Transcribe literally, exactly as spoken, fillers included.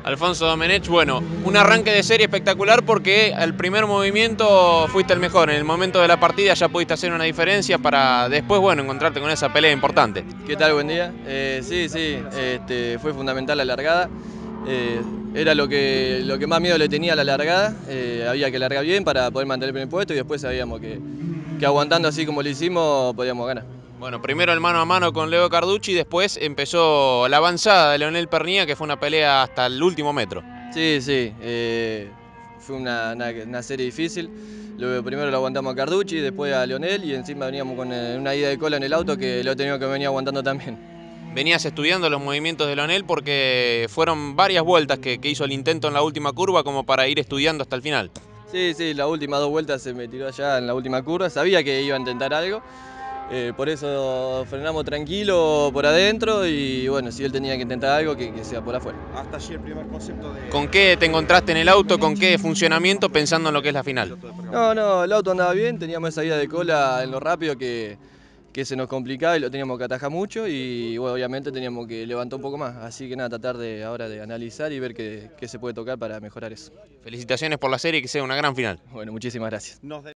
Alfonso Domenech, bueno, un arranque de serie espectacular porque al primer movimiento fuiste el mejor. En el momento de la partida ya pudiste hacer una diferencia para después, bueno, encontrarte con esa pelea importante. ¿Qué tal? Buen día. Eh, sí, sí, este, fue fundamental la largada. Eh, era lo que, lo que más miedo le tenía a la largada. Eh, había que largar bien para poder mantener el primer puesto y después sabíamos que, que aguantando así como lo hicimos podíamos ganar. Bueno, primero el mano a mano con Leo Carducci, después empezó la avanzada de Leonel Pernía, que fue una pelea hasta el último metro. Sí, sí, eh, fue una, una, una serie difícil. Luego, primero lo aguantamos a Carducci, después a Leonel y encima veníamos con una ida de cola en el auto que lo teníamos que venir aguantando también. Venías estudiando los movimientos de Leonel porque fueron varias vueltas que, que hizo el intento en la última curva como para ir estudiando hasta el final. Sí, sí, las últimas dos vueltas se me tiró allá en la última curva, sabía que iba a intentar algo, eh, por eso frenamos tranquilo por adentro y bueno, si él tenía que intentar algo, que, que sea por afuera. Hasta allí el primer concepto de... ¿Con qué te encontraste en el auto? ¿Con qué funcionamiento pensando en lo que es la final? No, no, el auto andaba bien, teníamos esa ida de cola en lo rápido que, que se nos complicaba y lo teníamos que atajar mucho y bueno, obviamente teníamos que levantar un poco más, así que nada, tratar de ahora de analizar y ver qué, qué se puede tocar para mejorar eso. Felicitaciones por la serie y que sea una gran final. Bueno, muchísimas gracias.